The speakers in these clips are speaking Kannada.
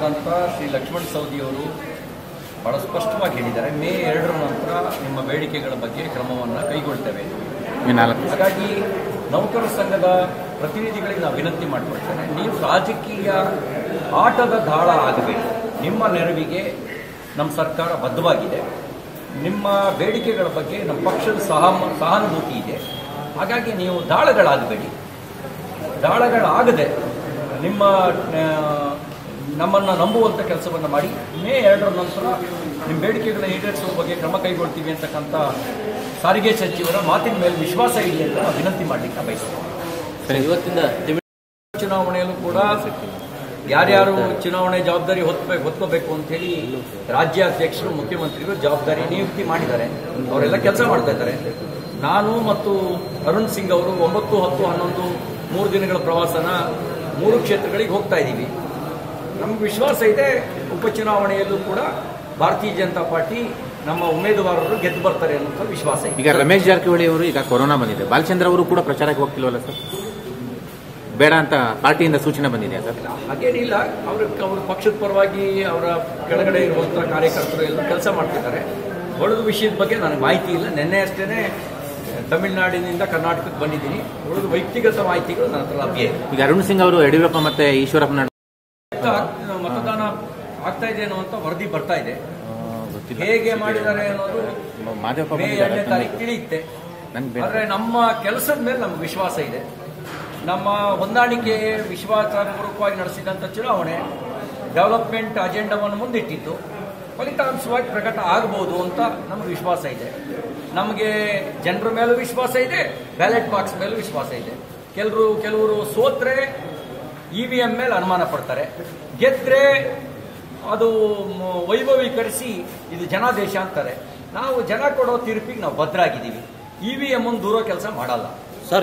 ಅಂತ ಶ್ರೀ ಲಕ್ಷ್ಮಣ್ ಸವದಿಯವರು ಬಹಳ ಸ್ಪಷ್ಟವಾಗಿ ಹೇಳಿದ್ದಾರೆ. ಮೇ 2ರ ನಂತರ ನಿಮ್ಮ ಬೇಡಿಕೆಗಳ ಬಗ್ಗೆ ಕ್ರಮವನ್ನು ಕೈಗೊಳ್ತೇವೆ. ಹಾಗಾಗಿ ನೌಕರ ಸಂಘದ ಪ್ರತಿನಿಧಿಗಳಿಗೆ ನಾವು ವಿನಂತಿ ಮಾಡಿಕೊಳ್ತೇನೆ, ನೀವು ರಾಜಕೀಯ ಆಟದ ದಾಳ ಆಗಬೇಡಿ. ನಿಮ್ಮ ನೆರವಿಗೆ ನಮ್ಮ ಸರ್ಕಾರ ಬದ್ಧವಾಗಿದೆ. ನಿಮ್ಮ ಬೇಡಿಕೆಗಳ ಬಗ್ಗೆ ನಮ್ಮ ಪಕ್ಷದ ಸಹಾನುಭೂತಿ ಇದೆ. ಹಾಗಾಗಿ ನೀವು ದಾಳಗಳಾಗಬೇಡಿ. ದಾಳಗಳಾಗದೆ ನಮ್ಮನ್ನು ನಂಬುವಂಥ ಕೆಲಸವನ್ನು ಮಾಡಿ. ಮೇ 2ರ ನಂತರ ನಿಮ್ಮ ಬೇಡಿಕೆಗಳನ್ನು ಈಡೇರಿಸುವ ಬಗ್ಗೆ ಕ್ರಮ ಕೈಗೊಳ್ತೀವಿ ಅಂತಕ್ಕಂಥ ಸಾರಿಗೆ ಸಚಿವರ ಮಾತಿನ ಮೇಲೆ ವಿಶ್ವಾಸ ಇದೆ ಅಂತ ನಾವು ವಿನಂತಿ ಮಾಡಲಿಕ್ಕೆ ಬಯಸ್ತೇವೆ. ಇವತ್ತಿಂದ ಚುನಾವಣೆಯಲ್ಲೂ ಕೂಡ ಯಾರ್ಯಾರು ಚುನಾವಣೆ ಜವಾಬ್ದಾರಿ ಹೊತ್ಕೋಬೇಕು ಅಂತ ಹೇಳಿ ರಾಜ್ಯಾಧ್ಯಕ್ಷರು ಮುಖ್ಯಮಂತ್ರಿಗಳು ಜವಾಬ್ದಾರಿ ನಿಯುಕ್ತಿ ಮಾಡಿದ್ದಾರೆ. ಅವರೆಲ್ಲ ಕೆಲಸ ಮಾಡ್ತಾ ಇದ್ದಾರೆ. ನಾನು ಮತ್ತು ಅರುಣ್ ಸಿಂಗ್ ಅವರು 9, 10, 11 3 ದಿನಗಳ ಪ್ರವಾಸನ 3 ಕ್ಷೇತ್ರಗಳಿಗೆ ಹೋಗ್ತಾ ಇದ್ದೀವಿ. ನಮ್ಗೆ ವಿಶ್ವಾಸ ಇದೆ, ಉಪಚುನಾವಣೆಯಲ್ಲೂ ಕೂಡ ಭಾರತೀಯ ಜನತಾ ಪಾರ್ಟಿ ನಮ್ಮ ಉಮೇದುವಾರರು ಗೆದ್ದು ಬರ್ತಾರೆ ಅನ್ನೋ ವಿಶ್ವಾಸ ಇದೆ. ಈಗ ರಮೇಶ್ ಜಾರಕಿಹೊಳಿ ಅವರು ಈಗ ಕೊರೋನಾ ಬಂದಿದೆ, ಬಾಲಚಂದ್ರ ಅವರು ಕೂಡ ಪ್ರಚಾರಕ್ಕೆ ಹೋಗ್ತಿಲ್ವಲ್ಲ ಸರ್? ಬೇಡ ಅಂತ ಪಾರ್ಟಿಯಿಂದ ಸೂಚನೆ ಬಂದಿದೆ ಸರ್? ಹಾಗೇನಿಲ್ಲ, ಅವ್ರ ಪಕ್ಷದ ಪರವಾಗಿ ಅವರ ಕೆಳಗಡೆ ಇರುವಂತಹ ಕಾರ್ಯಕರ್ತರು ಎಲ್ಲ ಕೆಲಸ ಮಾಡ್ತಿದ್ದಾರೆ. ಉಳಿದ ವಿಷಯದ ಬಗ್ಗೆ ನನಗೆ ಮಾಹಿತಿ ಇಲ್ಲ. ನಿನ್ನೆ ಅಷ್ಟೇ ತಮಿಳುನಾಡಿನಿಂದ ಕರ್ನಾಟಕಕ್ಕೆ ಬಂದಿದ್ದೀನಿ. ಉಳಿದ ವ್ಯಕ್ತಿಗತ ಮಾಹಿತಿಗಳು ನನ್ನ ಹತ್ರ ಲಭ್ಯ ಇದೆ. ಈಗ ಅರುಣ್ ಸಿಂಗ್ ಅವರು ಯಡಿಯೂರಪ್ಪ ಮತ್ತೆ ಈಶ್ವರಪ್ಪ ಮತದಾನ ಆಗ್ತಾ ಇದೆ ಅನ್ನುವಂತ ವರದಿ ಬರ್ತಾ ಇದೆ. ಹೇಗೆ ಮಾಡಿದ್ದಾರೆ ಅನ್ನೋದು ಮೇ 2ನೇ ತಾರೀಕು ತಿಳಿಯುತ್ತೆ. ಆದ್ರೆ ನಮ್ಮ ಕೆಲಸದ ಮೇಲೆ ನಮ್ಗೆ ವಿಶ್ವಾಸ ಇದೆ. ನಮ್ಮ ಹೊಂದಾಣಿಕೆ ವಿಶ್ವಾಸಪೂರ್ವಕವಾಗಿ ನಡೆಸಿದಂಥ ಚುನಾವಣೆ ಡೆವಲಪ್ಮೆಂಟ್ ಅಜೆಂಡಾವನ್ನು ಮುಂದಿಟ್ಟಿತ್ತು. ಫಲಿತಾಂಶವಾಗಿ ಪ್ರಕಟ ಆಗಬಹುದು ಅಂತ ನಮಗೆ ವಿಶ್ವಾಸ ಇದೆ. ನಮಗೆ ಜನರ ಮೇಲೂ ವಿಶ್ವಾಸ ಇದೆ, ಬ್ಯಾಲೆಟ್ ಬಾಕ್ಸ್ ಮೇಲೂ ವಿಶ್ವಾಸ ಇದೆ. ಕೆಲವರು ಸೋತ್ರೆ EVM ಮೇಲೆ ಅನುಮಾನ ಪಡ್ತಾರೆ, ಗೆದ್ರೆ ಅದು ವೈಭವೀಕರಿಸಿ ಇದು ಜನಾದೇಶ ಅಂತಾರೆ. ನಾವು ಜನ ಕೊಡೋ ತೀರ್ಪಿಗೆ ನಾವು ಭದ್ರಾಗಿದ್ದೀವಿ. EVM ಒಂದು ದೂರ ಕೆಲಸ ಮಾಡಲ್ಲ ಸರ್.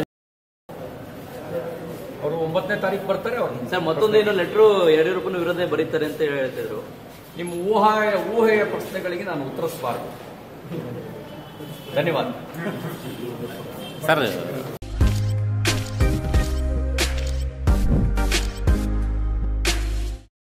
ಅವರು 9ನೇ ತಾರೀಕು ಬರ್ತಾರೆ. ಅವ್ರು ಸರ್ ಮತ್ತೊಂದೇನು ಲೆಟ್ರು ಯಡಿಯೂರಪ್ಪನ ವಿರುದ್ಧ ಬರೀತಾರೆ ಅಂತ ಹೇಳ್ತಿದ್ರು. ನಿಮ್ಮ ಊಹೆಯ ಪ್ರಶ್ನೆಗಳಿಗೆ ನಾನು ಉತ್ತರಿಸಬಾರದು. ಧನ್ಯವಾದ ಸರ್.